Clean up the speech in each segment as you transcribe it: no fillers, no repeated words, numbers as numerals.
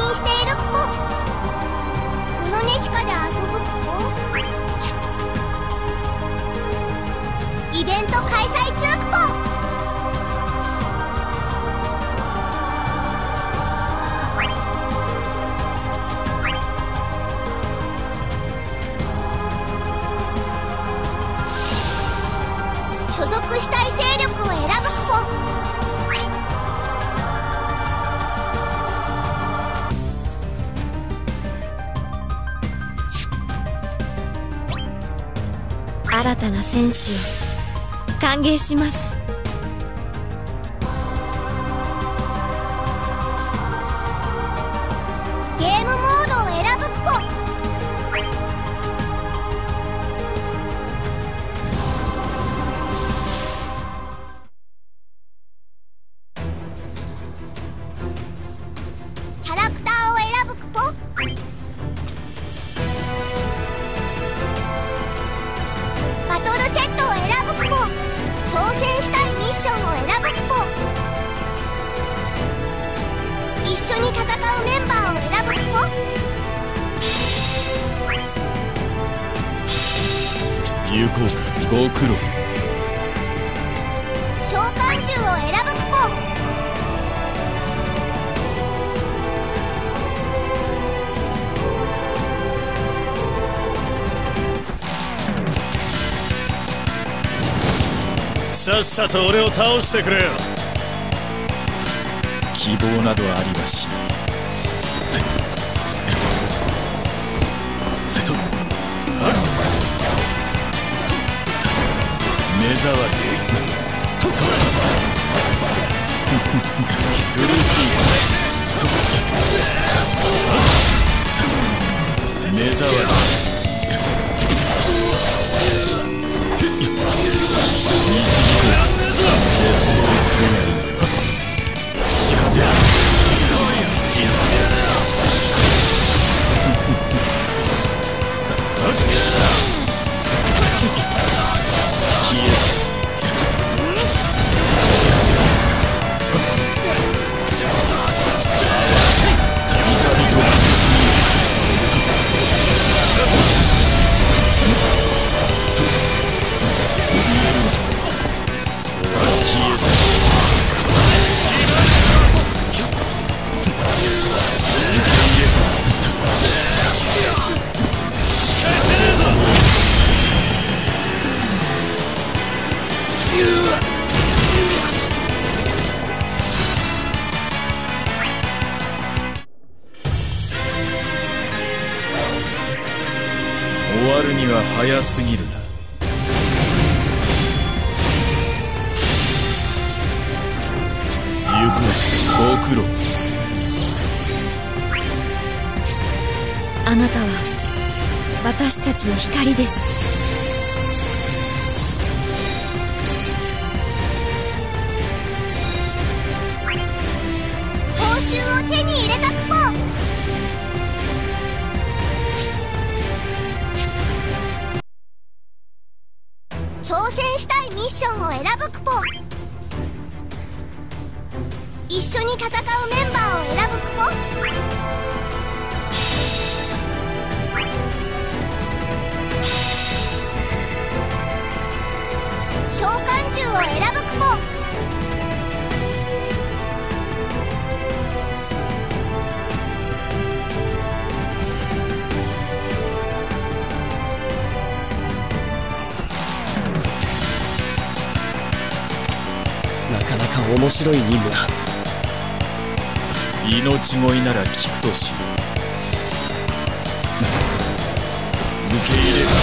信しているクポ。このネシカで遊ぶクポ。イベント開催中クポ。所属したい勢力を選ぶクポ。 新たな戦士を歓迎します。 ゲームモードを選ぶクポ。キャラクターを選ぶクポ。バトルセットを選ぶクポ。挑戦したいミッションを選ぶクポ。一緒に戦うメンバーを選ぶクポ。 有効かご苦労。 召喚獣を選ぶクポ。 さっさと俺を倒してくれよ。希望などありはしない。目障り苦しい目障り終わるには早すぎるな。行くご苦労。 あなたは私たちの光です。 報酬を手に入れたクポ。挑戦したいミッションを選ぶクポ。一緒に戦うメンバーを選ぶクポ。召喚獣を選ぶクポ。 なかなか面白い任務だ。 命乞いなら聞くとしよう。受け入れる。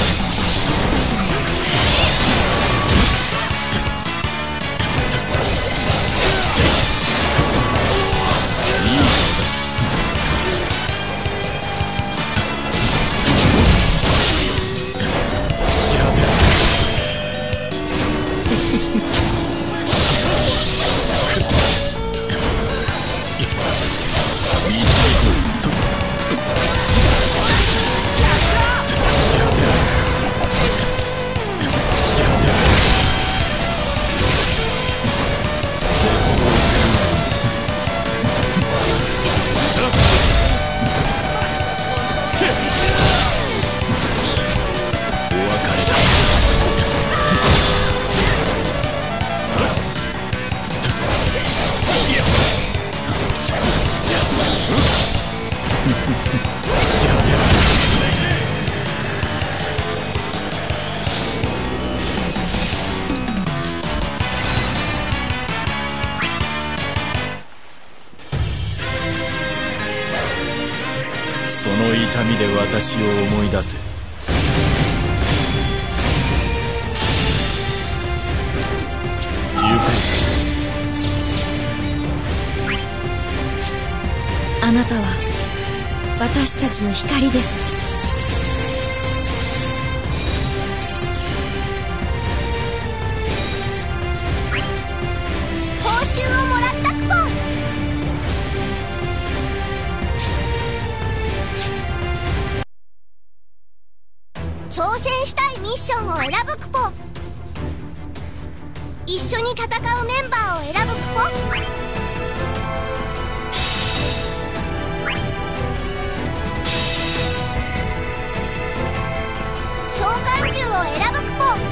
痛みで私を思い出せ。 あなたは私たちの光です。 報酬をもらったクポン。挑戦したいミッションを選ぶクポン。一緒に戦うメンバーを選ぶクポン。召喚獣を選ぶクポン。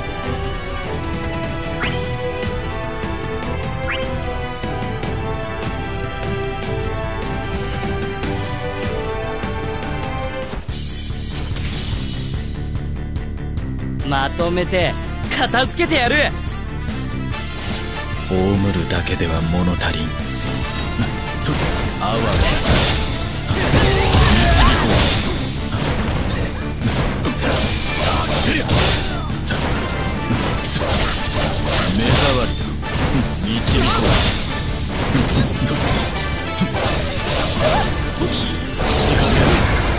まとめて片付けてやる。 葬るだけでは物足りん。あわ目障りだ。導こう。父果てる。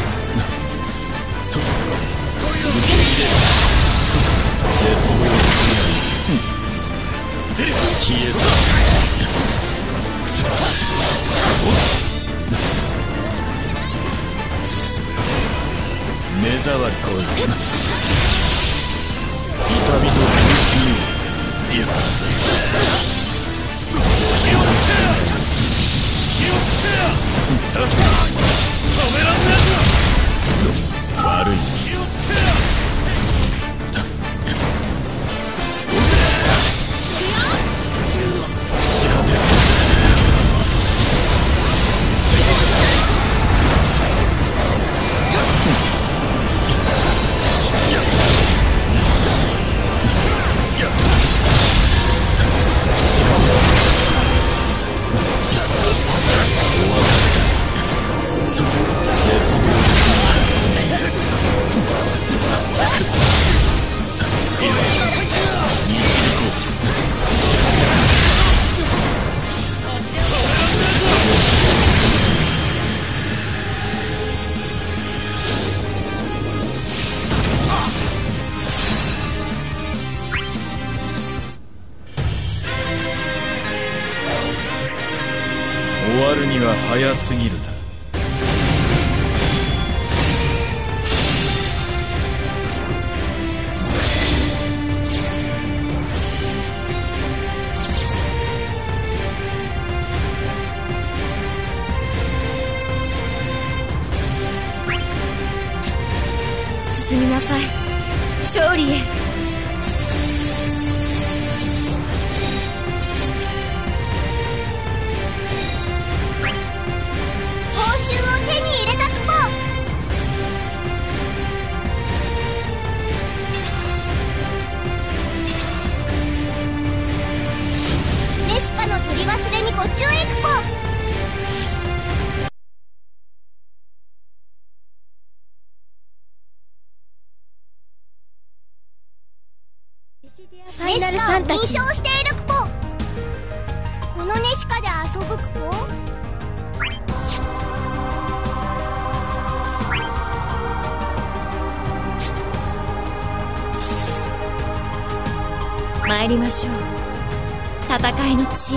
受け入れる。絶望する。消え去目障り来い。痛みと苦しみを。いや悪いな。朽ち果てる。終わるには早すぎるな。 進みなさい、勝利へ。メシカの取り忘れにご注意クポン。ネシカを認証しているクポン。このネシカで遊ぶクポン。参りましょう、戦いの地へ。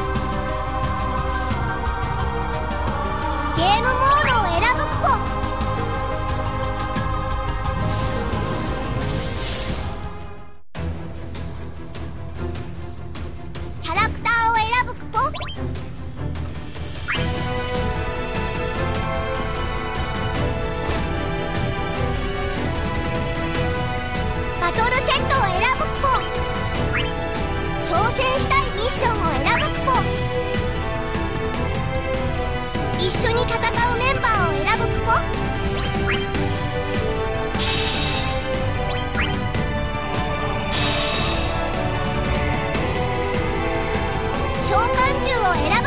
ゲームモードを選ぶクポン。キャラクターを選ぶクポン。バトルセットを選ぶクポン。挑戦したいミッションを選ぶクポン。一緒に戦うメンバーを選ぶクポン。召喚獣を選ぶ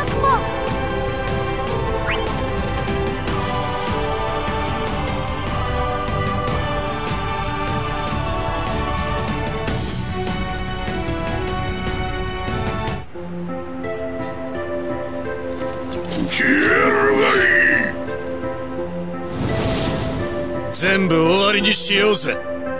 消えるがいい。全部終わりにしようぜ。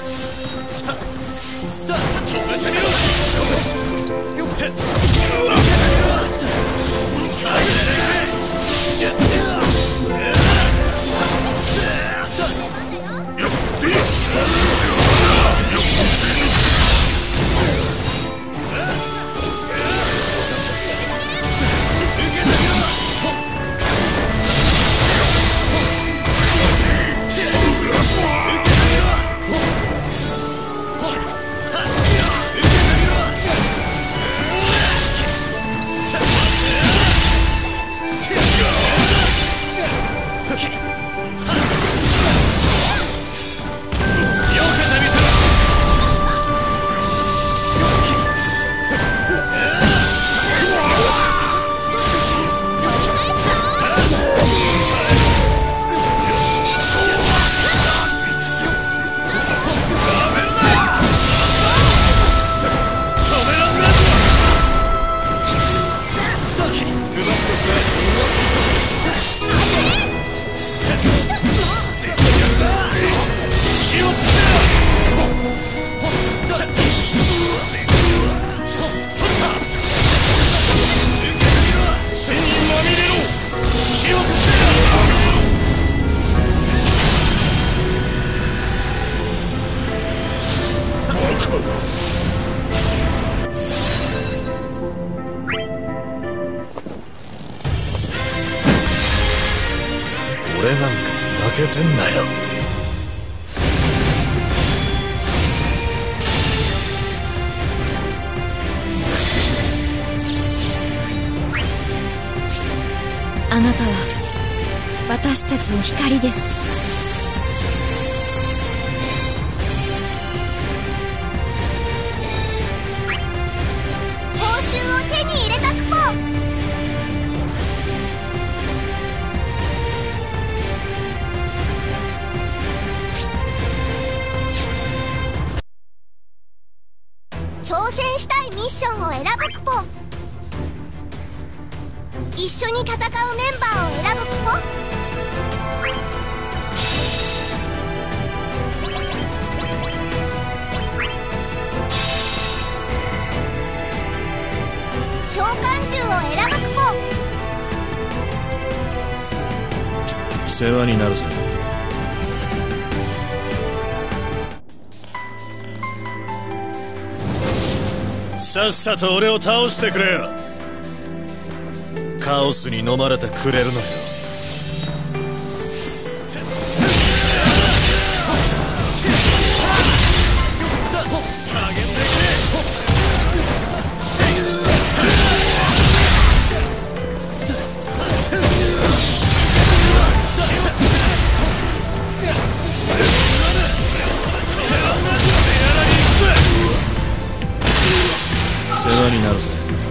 俺なんか負けてんなよ。 あなたは私たちの光です。報酬を手に入れたクポ。挑戦したいミッションを選ぶクポ。一緒に戦うメンバーを選ぶクポ。召喚獣を選ぶクポ。 世話になるぜ。さっさと俺を倒してくれよ。カオスに飲まれてくれるのよ。世話になるぜ。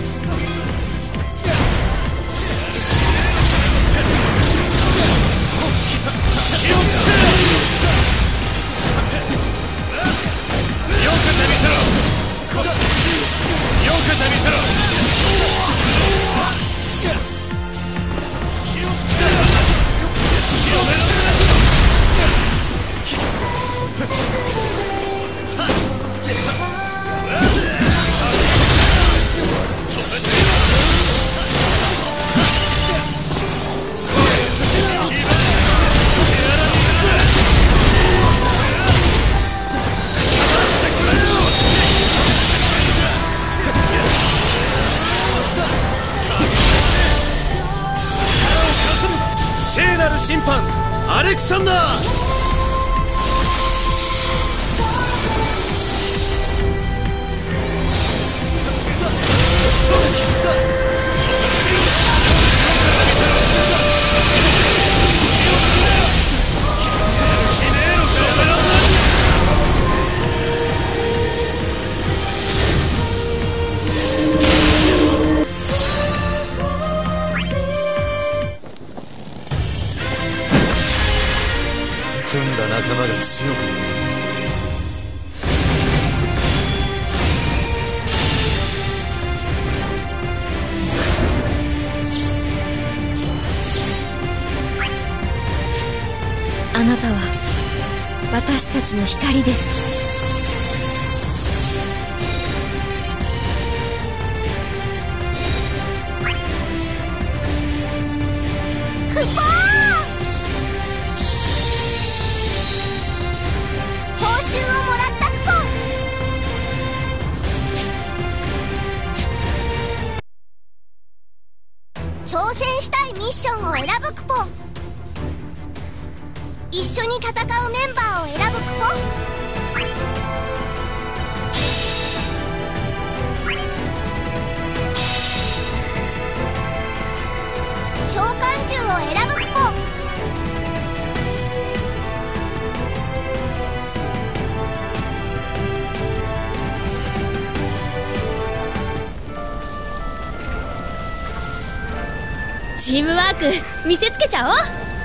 聖なる審判アレクサンダー。組んだ仲間が強かったね。 なたは私たちの光です。 クポーン、報酬をもらったクポン。挑戦したいミッションを選ぶクポン。一緒に戦うメンバーを選ぶクポン。召喚獣を選ぶクポン。 チームワーク見せつけちゃおう。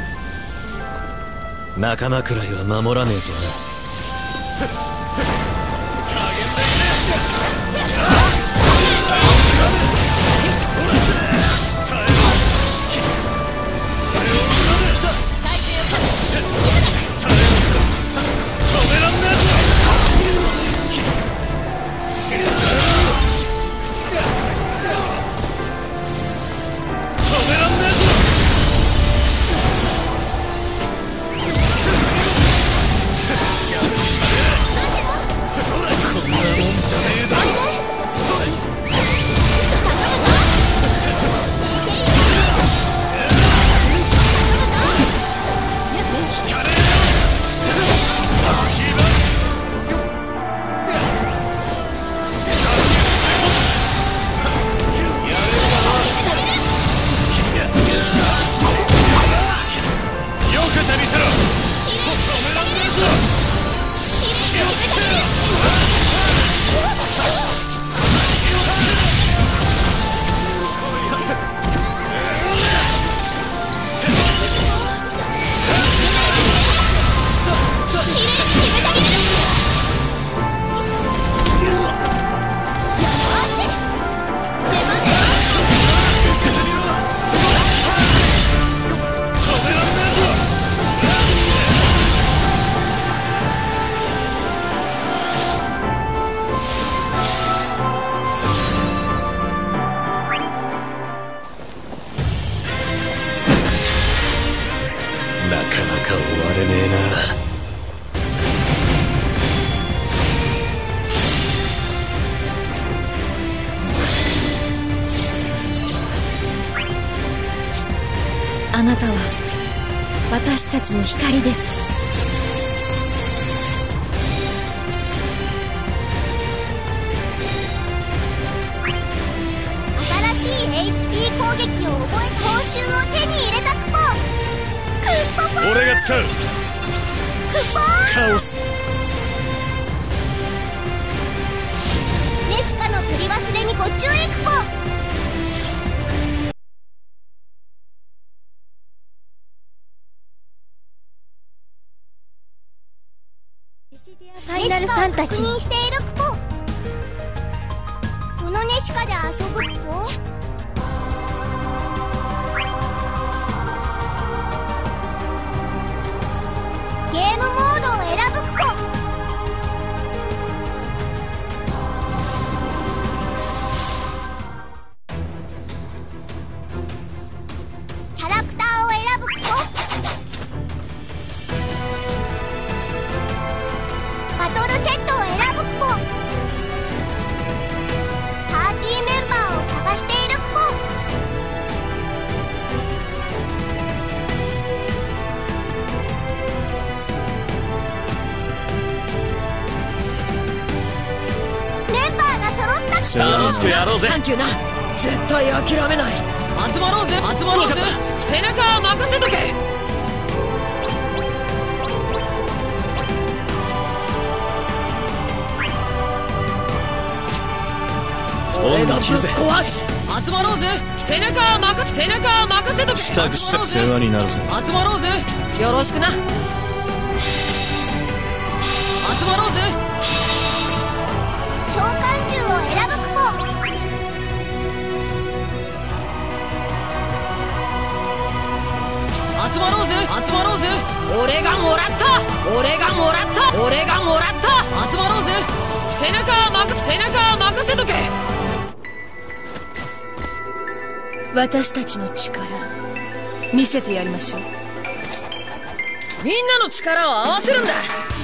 仲間くらいは守らねえとな。なかなか終われねえな。 あなたは私たちの光です。 新しい HP 攻撃を覚え、報酬を手に入れたクポン。 俺が使うクポーン。 カオス。 ネシカの取り忘れにご注意クポン。 ファイナルファンタジー。 ネシカを確認しているクポン。このネシカで遊ぶクポン。ゲームモードを選ぶクポン。キャラクターを選ぶクポン。バトルセットを選ぶクポン。パーティーメンバーを探しているクポン。メンバーが揃ったクポン。 楽しくやろうぜ。 サンキューな。絶対諦めない。集まろうぜ、集まろうぜ。背中は任せとけ。俺がぶっ壊す。集まろうぜ、背中は任せとけ。 支度して世話になるぜ。 集まろうぜ、よろしくな。集まろうぜ。 召喚獣を選ぶクポン。 集まろうぜ、集まろうぜ。 俺がもらった。俺がもらった。俺がもらった。集まろうぜ。背中任せとけ。 私たちの力見せてやりましょう。 みんなの力を合わせるんだ。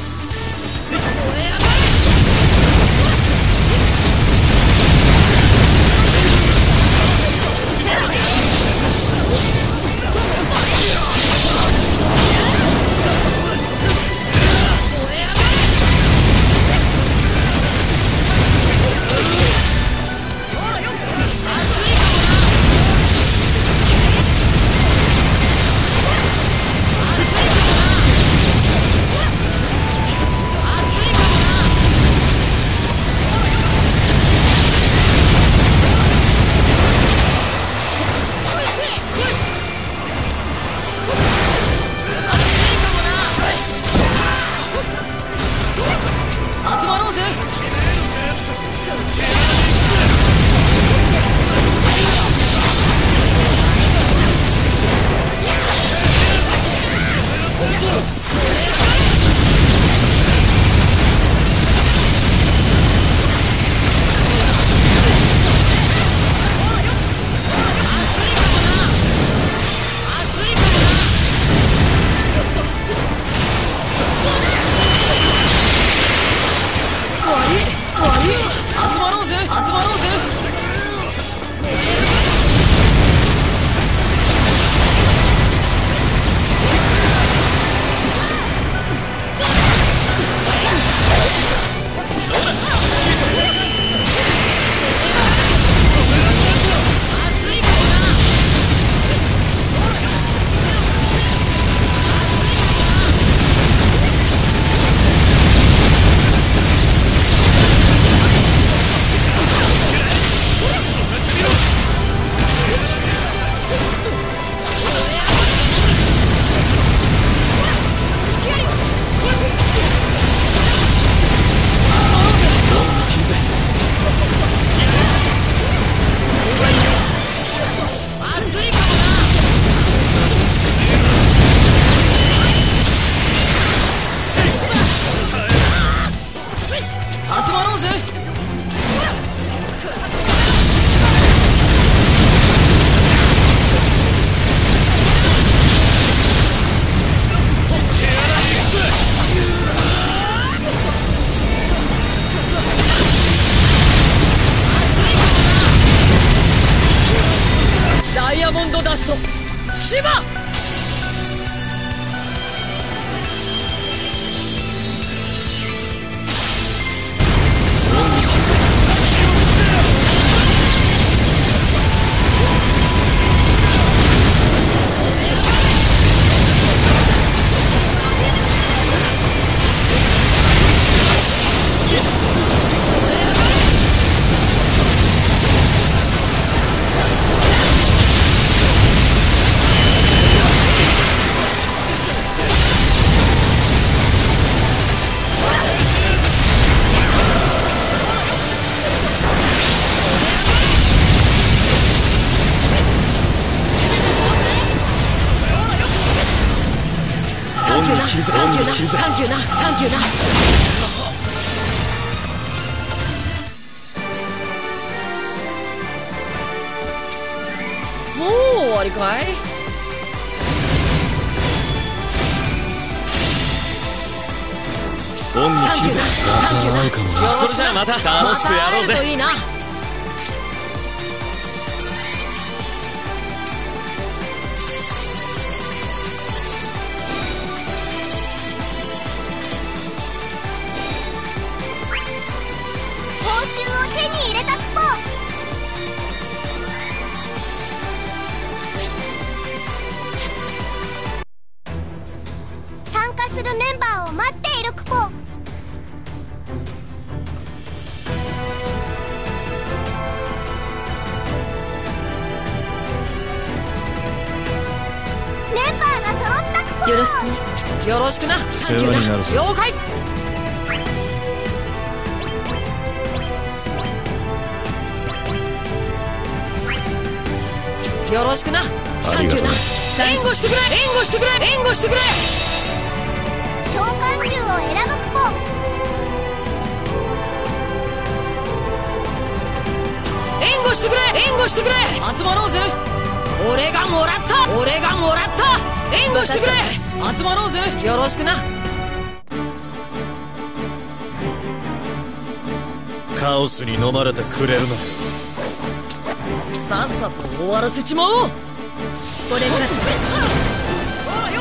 サンキューな、サンキューな、サンキューな。 もう終わりかい？ 恩に着るぜ。 サンキューな、 また会うかもな。 それじゃあまた楽しくやろうぜ。 また会えるといいな。 よろしくね。 よろしくな。 世話になるぞ。 了解。よろしくな。 サンキューな。 援護してくれ。援護してくれ。援護してくれ。 獣を選ぶクポ。 援護してくれ、援護してくれ。集まろうぜ。俺がもらった、俺がもらった。援護してくれ。集まろうぜ。よろしくな。 カオスに飲まれてくれるなよ。 さっさと終わらせちまおう。これからだ。ほらよ。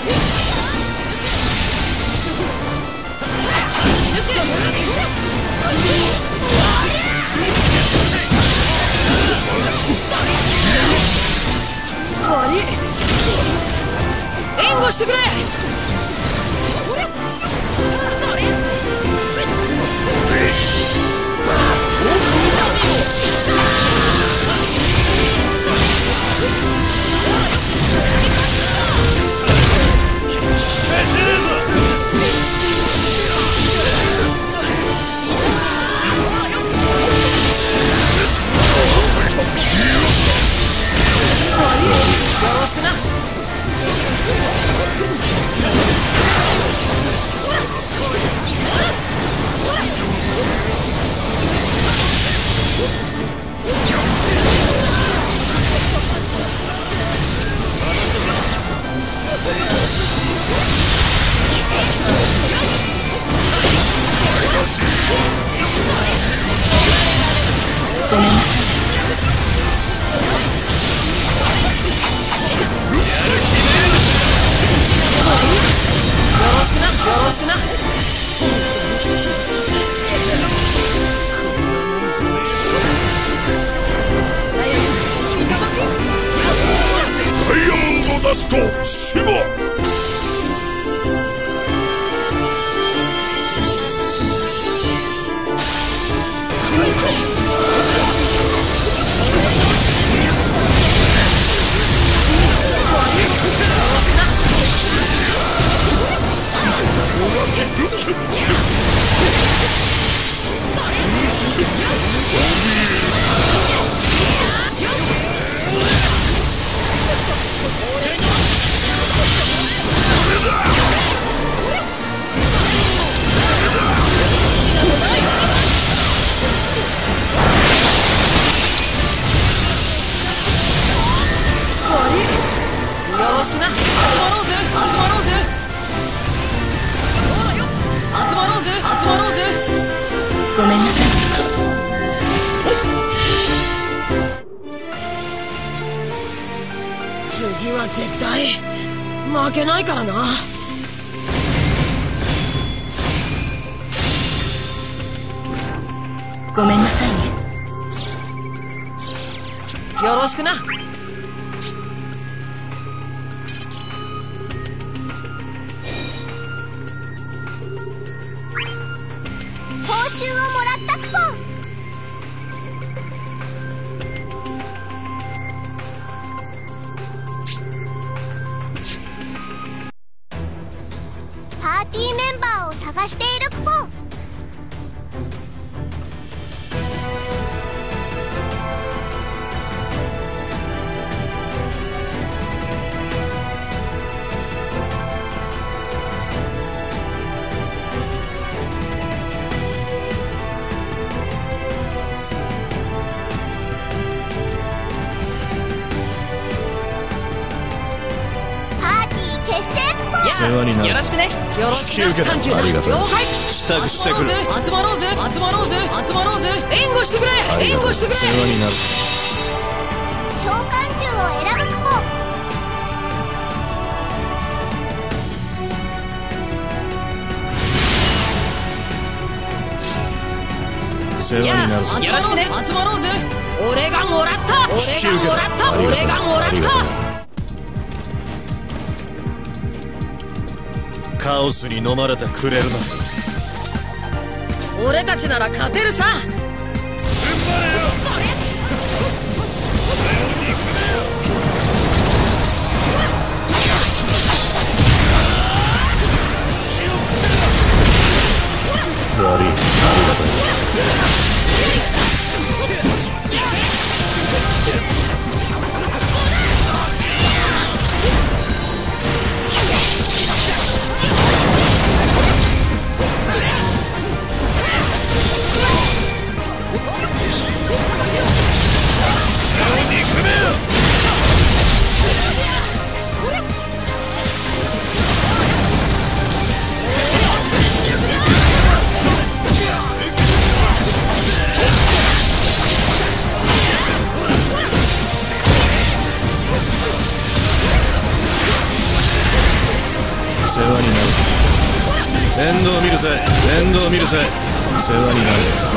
悪い。援護してくれ。よろしくな。 ごめんなさい。 よろしくな、よろしくな。 ダイヤモンドダストシバ。 よろしくな。集まろうぜ、集まろうぜ。集まろうぜ、集まろうぜ。 ごめんなさい。 次は絶対負けないからな。 ごめんなさいね。 よろしくな。 パーティーメンバーを探しているクポ。 世話になる。 よろしくね。よろしくな。サンキューな。 ありがとう。 了解。 支度してくる。 集まろうぜ、集まろうぜ、集まろうぜ。援護してくれ、援護してくれ。 世話になる。 召喚獣を選ぶクポ。 世話になるぞ。 よろしくね。集まろうぜ。俺がもらった、俺がもらった、俺がもらった。 カオスに飲まれてくれるな。 俺たちなら勝てるさ。 悪い、ありがたい。 世話になるぞ。面倒見るぜ、面倒見るぜ。世話になるぞ。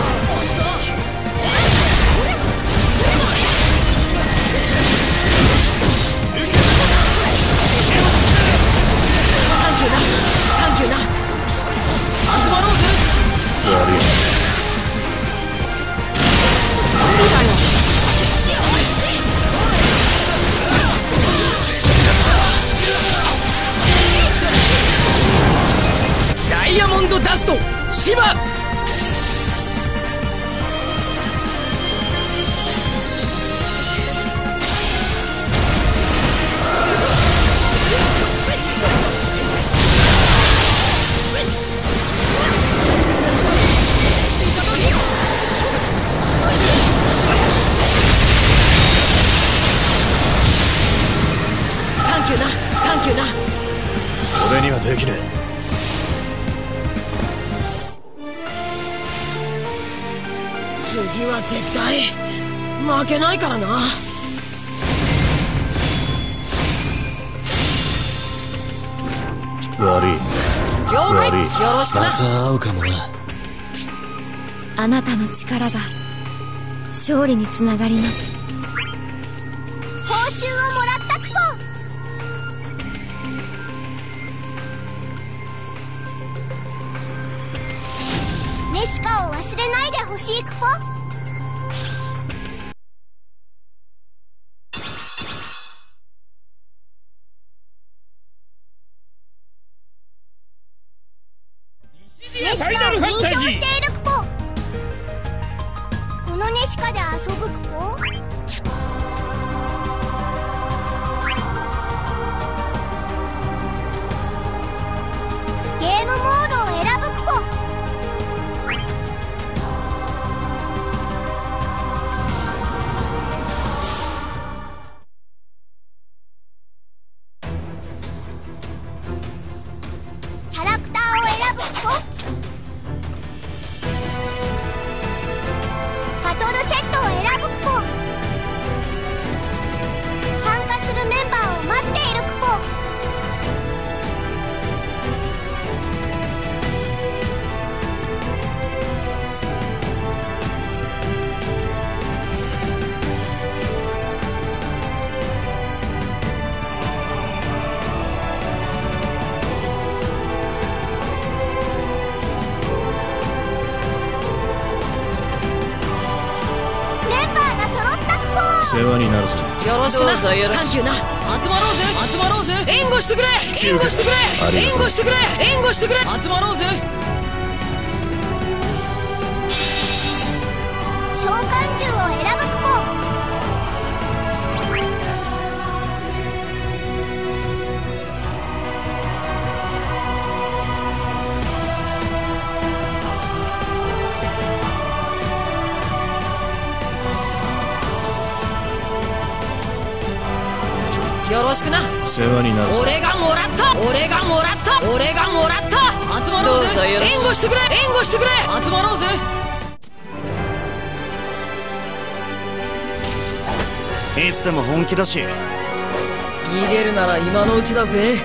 サンキューな、サンキューな。集まろうぜ。 悪い。 無理だよ。ダイヤモンドダストシバ。サンキューな、サンキューな。 俺にはできねえ。 次は絶対負けないからな。 悪い。 了解。 悪い。 よろしくな。 また会うかもな。 あなたの力が勝利につながります。 報酬をもらったクポ。ネシカを忘れないでほしいクポ。ネシカを認証しているクポ。このネシカで遊ぶクポ。ゲームモードを選ぶクポ。キャラクターを選ぶクポ。バトルセットを選ぶクポ。参加するメンバーを待っているクポ。メンバーが揃ったクポ。 世話になるぞ。 よろしくな。サンキューな。集まろうぜ、集まろうぜ。援護してくれ、援護してくれ、援護してくれ、援護してくれ。集まろうぜ。 召喚獣を選ぶクポ。 よろしくな。 世話になるぞ。 俺がもらった、俺がもらった、俺がもらった。集まろうぜ。援護してくれ、援護してくれ。集まろうぜ。 いつでも本気だし。 逃げるなら今のうちだぜ。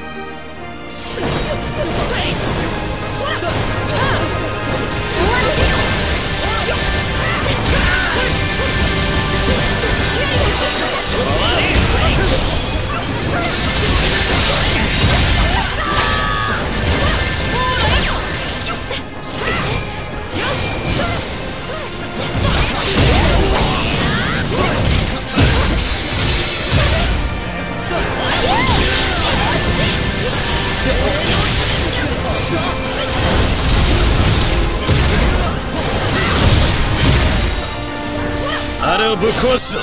あれをぶっ壊すぞ。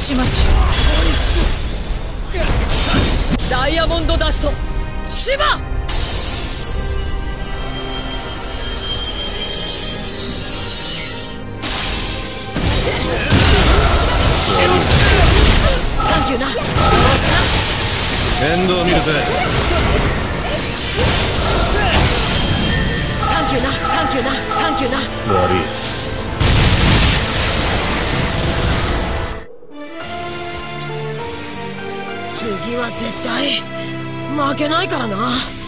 しましょう。ダイヤモンドダストシバ。サンキューな。よろしくな。 面倒見るぜ。 サンキューな、サンキューな、サンキューな。 悪い。 次は絶対負けないからな。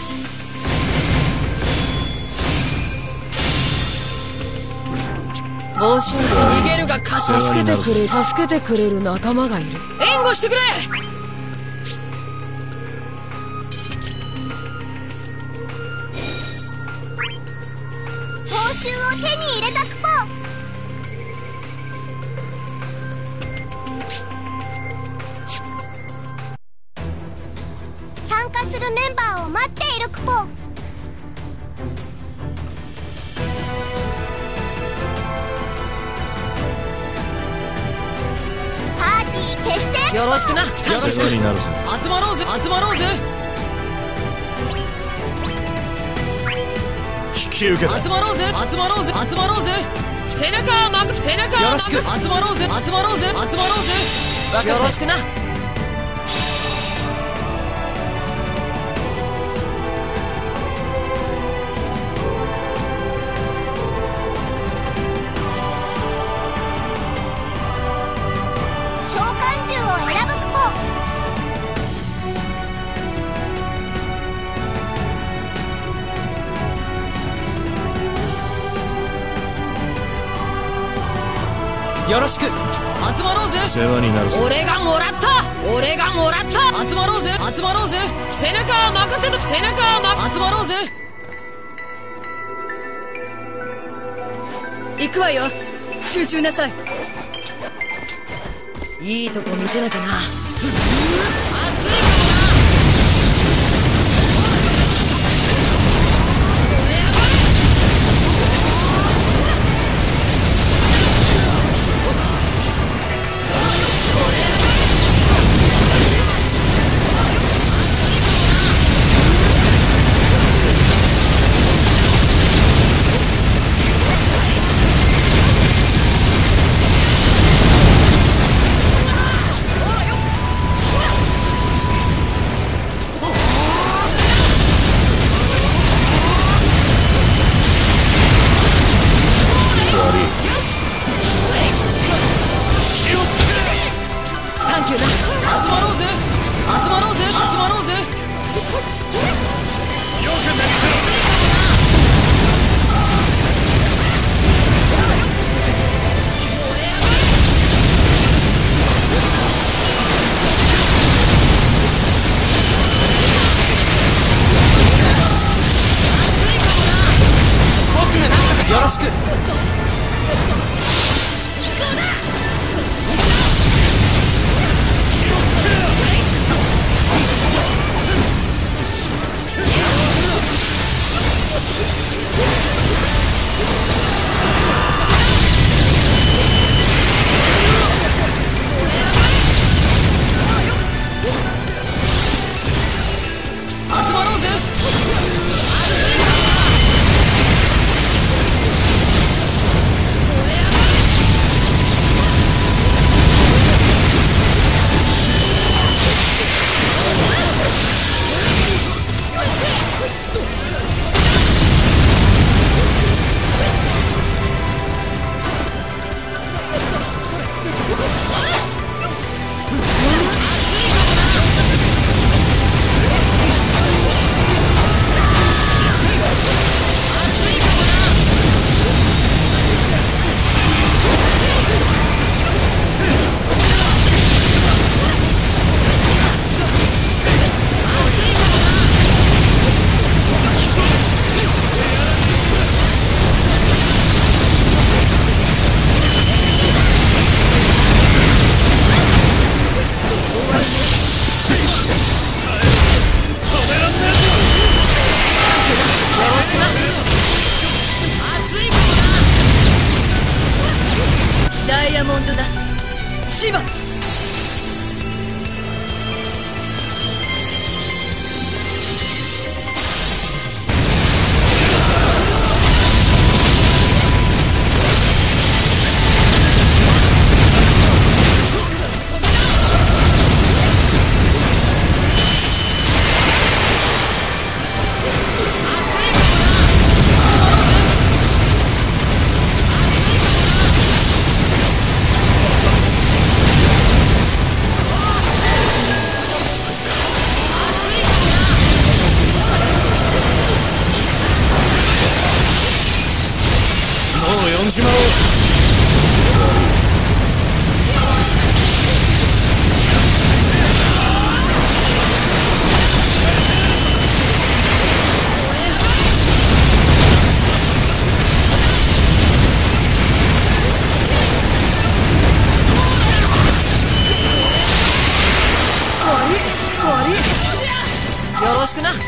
帽子逃げるが助けてくれる仲間がいる。援護してくれ。 報酬を手に入れたクポ。参加するメンバーを待っているクポ。パーティー結成。 よろしくな。 世話になるぜ。 集まろうぜ、集まろうぜ。 引き受けた。 集まろうぜ、集まろうぜ、集まろうぜ。背中巻く、背中よろしく。 集まろうぜ、集まろうぜ、集まろうぜ。よろしくな。 召喚獣を選ぶクポ。 よろしく。 集まろうぜ。 世話になるぜ。 俺がもらった、俺がもらった。集まろうぜ、集まろうぜ。背中任せと、背中集まろうぜ。 行くわよ。集中なさい。 いいとこ見せなきゃな。熱いサンキューな。集まろうぜ、集まろうぜ、集まろうぜ。 僕がなんとかよろしく。 ろしくな。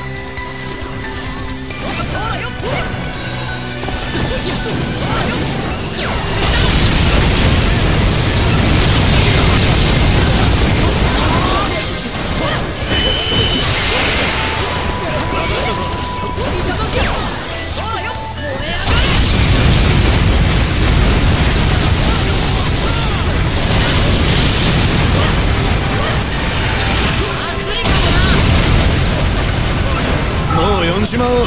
もう呼んじまおう。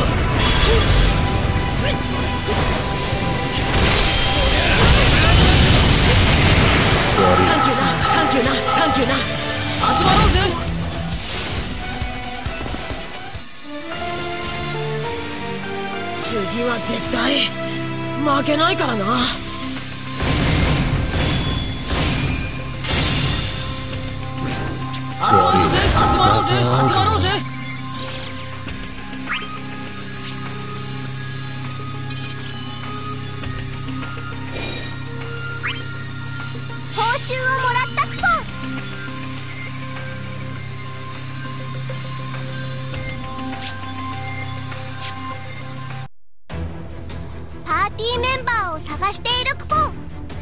サンキューな、サンキューな、サンキューな。集まろうぜ。次は絶対負けないからな。集まろうぜ、集まろうぜ。 報酬をもらったクポン。パーティーメンバーを探しているクポン。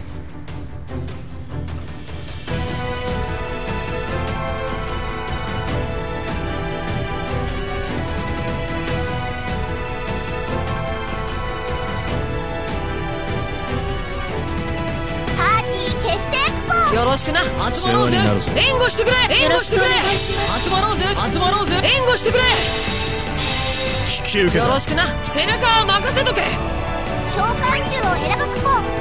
よろしくな。集まろうぜ。援護してくれ、援護してくれ。集まろうぜ、集まろうぜ。援護してくれ。 引き受けた。 よろしくな。背中は任せとけ。 召喚獣を選ぶクポン。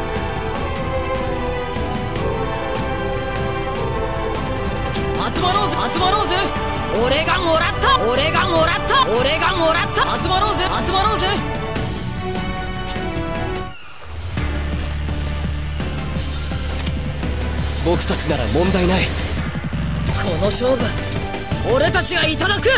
集まろうぜ、集まろうぜ。俺がもらった、俺がもらった、俺がもらった。集まろうぜ、集まろうぜ。 僕たちなら問題ない。 この勝負俺たちがいただく。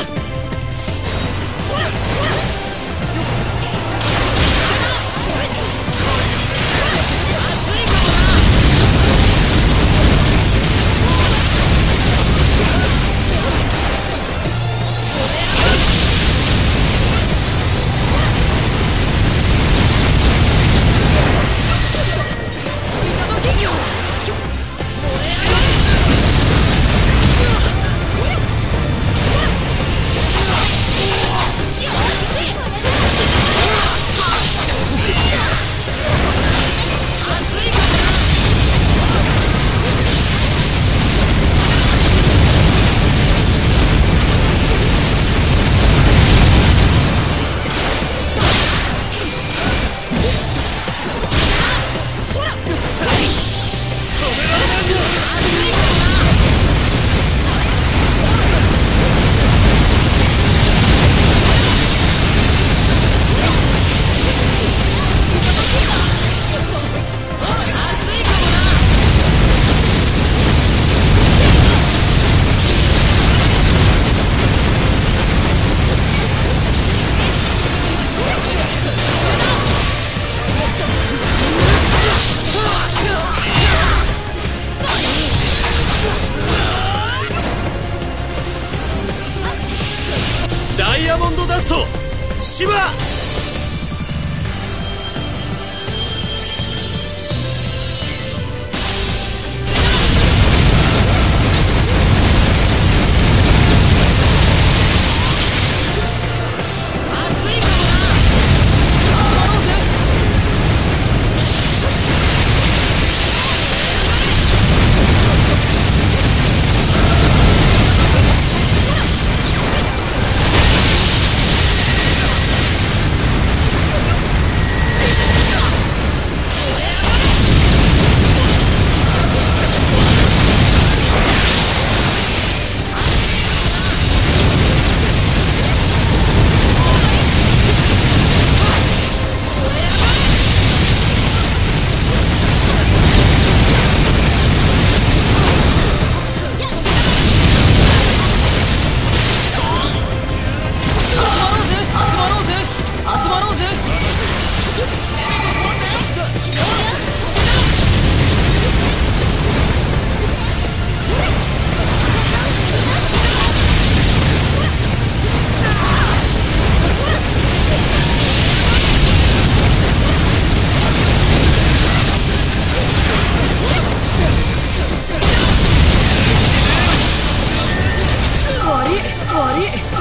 ダイヤモンドダストシバ。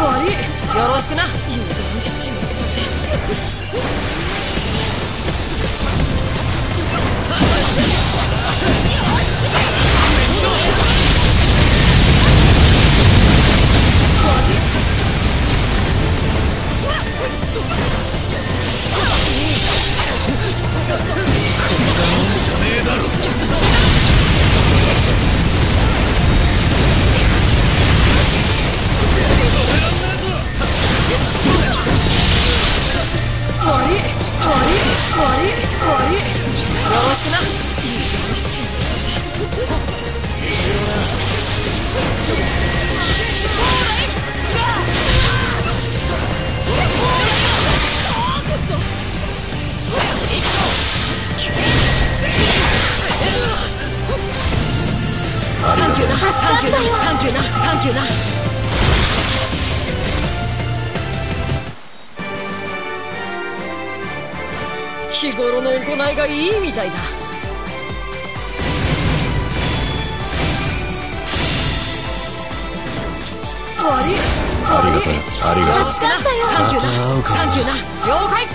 悪い。よろしくな。油断しちまったぜ。よろしくな。サンキューな、サンキューな、サンキューな、サンキューな。日頃の行いがいいみたいだ。 ありがたい、ありがたい。 助かったよ。サンキューな、サンキューな。了解。